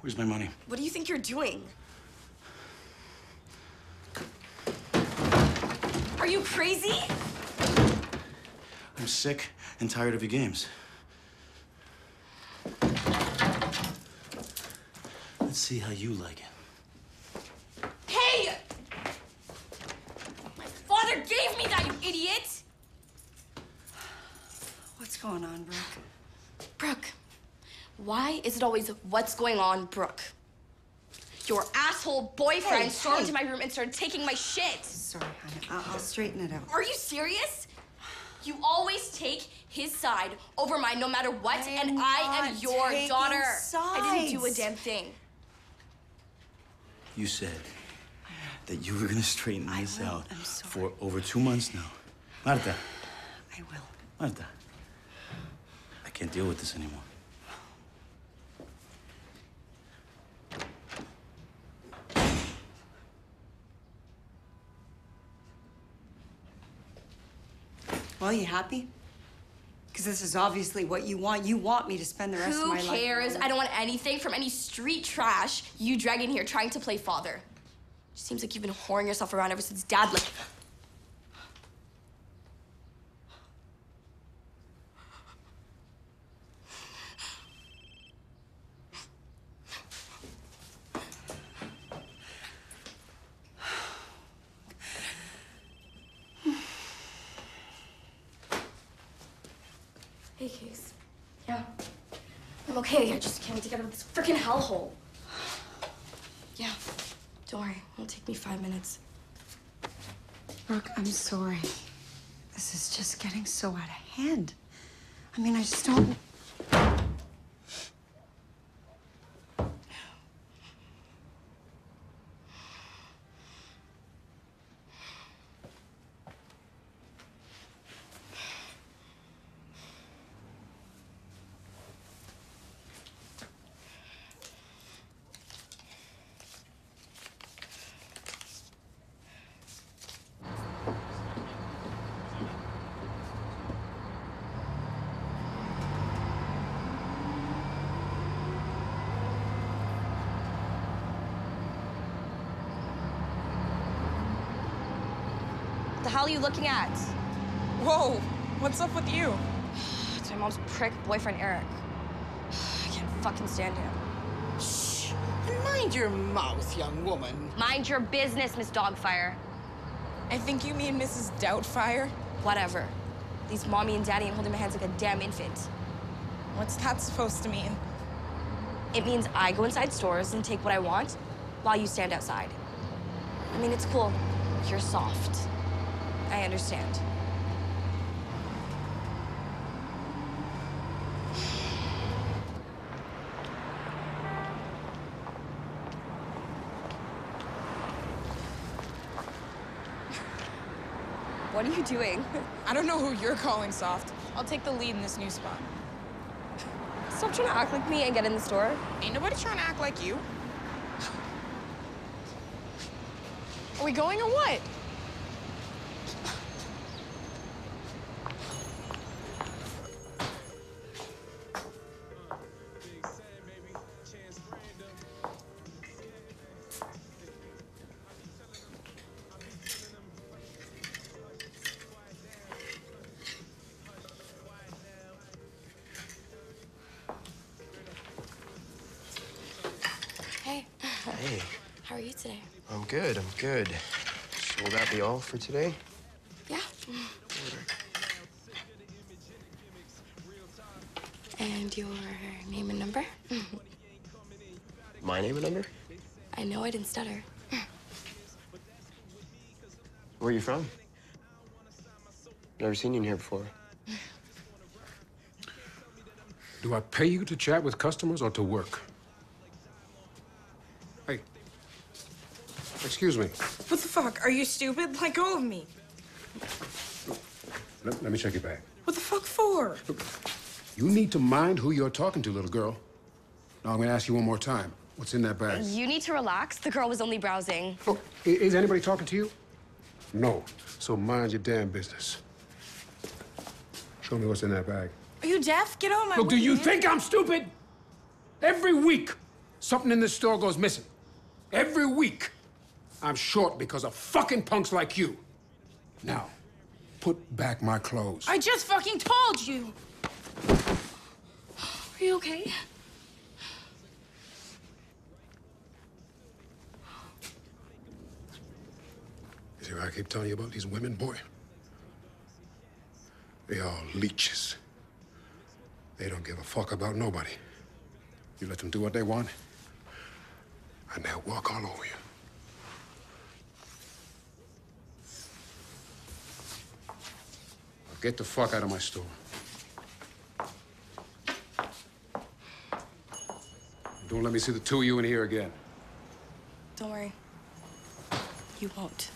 Where's my money? What do you think you're doing? Are you crazy? I'm sick and tired of your games. Let's see how you like it. Hey! My father gave me that, you idiot! What's going on, Brooke? Brooke, why is it always what's going on, Brooke? Your asshole boyfriend stormed into my room and started taking my shit. Sorry, honey. I'll straighten it out. Are you serious? You always take his side over mine no matter what, and I am your daughter. I didn't do a damn thing. You said that you were gonna straighten this out I'm sorry. for over 2 months now. Marta. I will. Marta. I can't deal with this anymore. Well, you happy? Because this is obviously what you want. You want me to spend the rest of my life. Who cares? I don't want anything from any street trash you drag in here trying to play father. Just seems like you've been whoring yourself around ever since Dad left. Hey, Case. Yeah. I'm okay. I just can't wait to get out of this freaking hellhole. Yeah. Don't worry. It'll take me 5 minutes. Brooke, I'm sorry. This is just getting so out of hand. I mean, I just don't... What the hell are you looking at? Whoa, what's up with you? It's my mom's prick boyfriend, Eric. I can't fucking stand him. Shh! Mind your mouth, young woman. Mind your business, Miss Dogfire. I think you mean Mrs. Doubtfire. Whatever. These mommy and daddy ain't holding my hands like a damn infant. What's that supposed to mean? It means I go inside stores and take what I want while you stand outside. I mean, it's cool. You're soft. I understand. What are you doing? I don't know who you're calling soft. I'll take the lead in this new spot. Stop trying to act like me and get in the store. Ain't nobody trying to act like you. Are we going or what? Hey. Hey, How are you today? I'm good, I'm good. So will that be all for today? Yeah. And your name and number? My name and number? I know I didn't stutter. Where are you from? Never seen you in here before. Do I pay you to chat with customers or to work? Hey. Excuse me. What the fuck? Are you stupid? Let go of me. Let me check your bag. What the fuck for? Look, you need to mind who you're talking to, little girl. Now, I'm gonna ask you one more time. What's in that bag? You need to relax. The girl was only browsing. Look, is anybody talking to you? No. So mind your damn business. Show me what's in that bag. Are you deaf? Get out of my way. Look, do you man. think I'm stupid? Every week, Something in this store goes missing. Every week, I'm short because of fucking punks like you. Now, put back my clothes. I just fucking told you! Are you okay? You see what I keep telling you about these women, boy? They all leeches. They don't give a fuck about nobody. You let them do what they want, and they'll walk all over you. Now get the fuck out of my store. Don't let me see the two of you in here again. Don't worry. You won't.